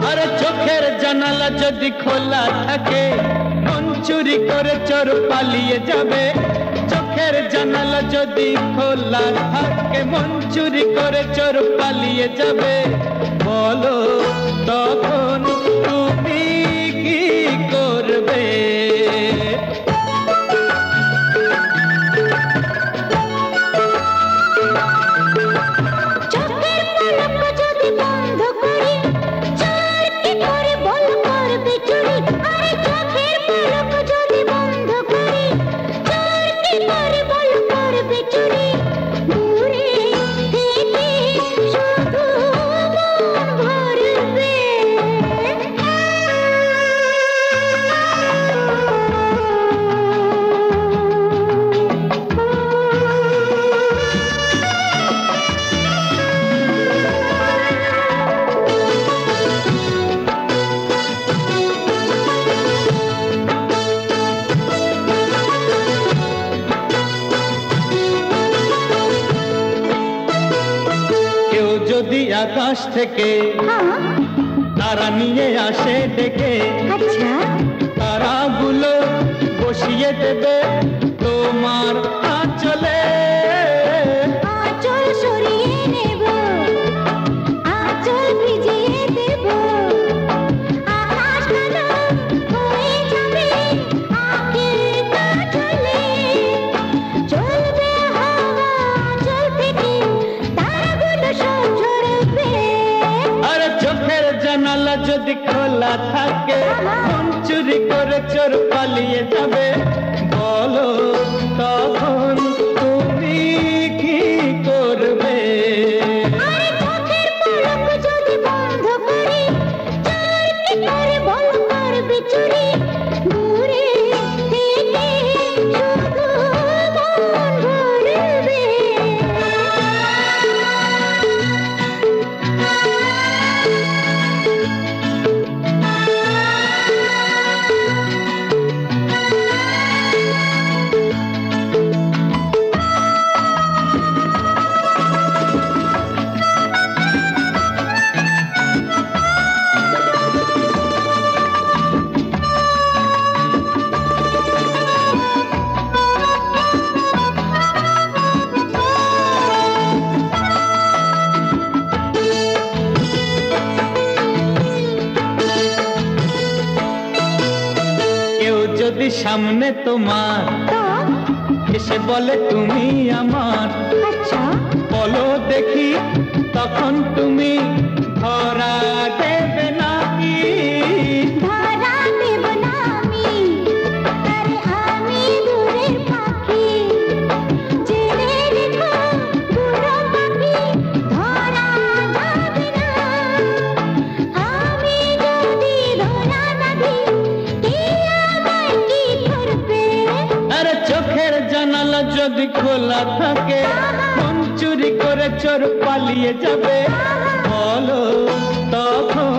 আরে চোখের জানালা যদি খোলা থাকে মন চুরি করে চোর পালিয়ে যাবে। চোখের জানালা যদি খোলা থাকে মন চুরি করে চোর পালিয়ে যাবে। বলো তখন তুমি কি করবে? যদি আকাশ থেকে তারা নিয়ে আসে ডেকে, আচ্ছা তারাগুলো বসিয়ে দেবে তোমার আঁচলে। আঁচল সরিয়ে নেব, আঁচল ভিজিয়ে দেব, আকাশ কালো হয়ে যাবে আঁখের কাজলে। চলবে হাওয়া আঁচল থেকে, তারাগুলো সব ঝরবে। আরে চোখের জানালা যদি খোলা থাকে মন চুরি করে চোর পালিয়ে যাবে। বলো তখন তুমি কি করবে? আরে চোখের পলক যদি বন্ধ করি, চোর কি করে বল করবে চুরি? দূরে থেকে শুধু মন ভরবে। যদি সামনে তোমার এসে বলে তুমি আমার, আচ্ছা বলো দেখি তখন তুমি ধরা দেবে নাকি? ধরা দেব না আমি, আরে আমি দূরের পাখি। জেনে রেখো বুড়ো পাখি, ধরা যাবে না। আমি যদি ধরা না দিই, কে আমায় কি করবে? আরে চোখের জানালা যদি খোলা থাকে মন চুরি করে চোর পালিয়ে যাবে। বলো তখন